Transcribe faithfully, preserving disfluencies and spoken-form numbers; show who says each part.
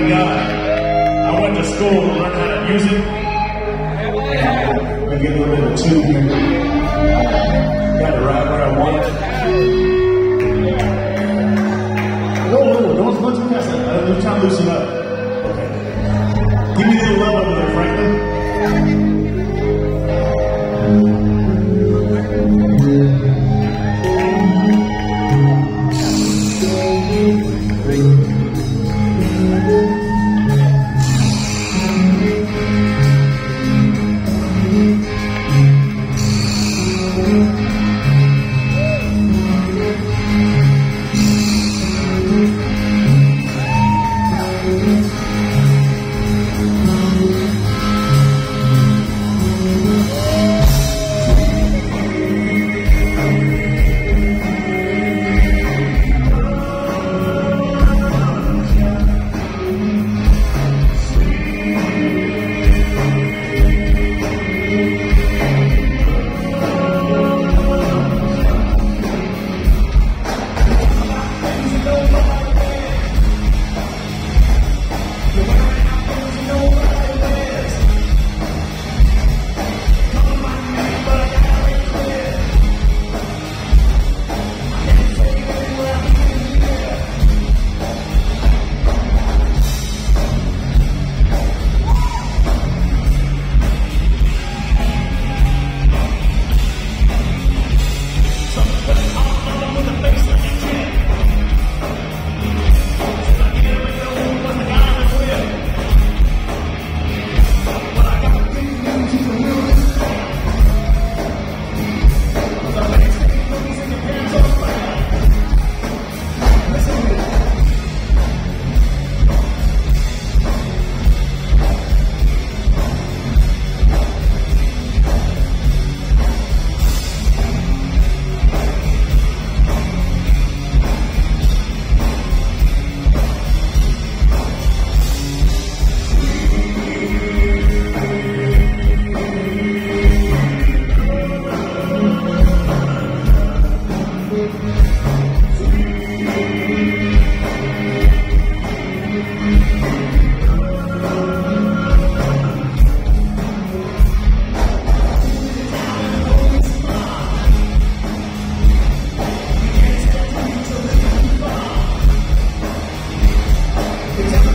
Speaker 1: thank God. I went to school to learn how to use it. I'm going to get a little bit of tune here. Got it right where I want it. Whoa, whoa, don't let you pass that. I'm trying to loosen up. Okay. Give me a little love over there, Franklin.
Speaker 2: Exactly.